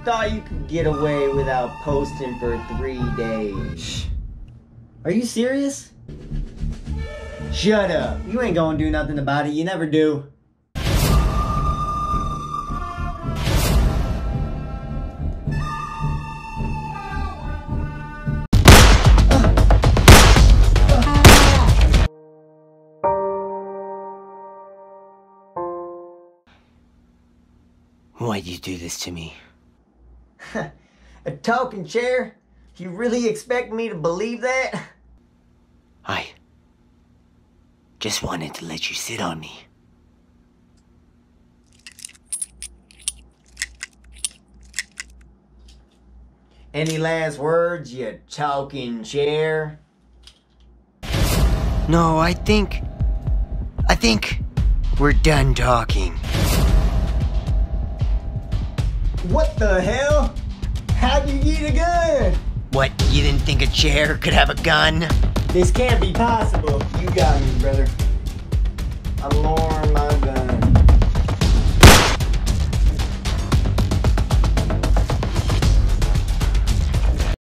thought you could get away without posting for 3 days. Are you serious? Shut up. You ain't gonna do nothing about it. You never do. Why'd you do this to me? A talking chair? You really expect me to believe that? I just wanted to let you sit on me. Any last words, you talking chair? No, I think we're done talking. What the hell? How'd you get a gun? What, you didn't think a chair could have a gun? This can't be possible. You got me, brother. I'm lowering my